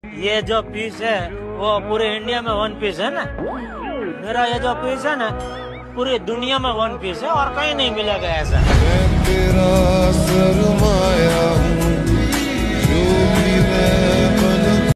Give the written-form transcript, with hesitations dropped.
ये जो पीस है वो पूरे इंडिया में वन पीस है ना। मेरा ये जो पीस है ना पूरी दुनिया में वन पीस है और कहीं नहीं मिलेगा ऐसा।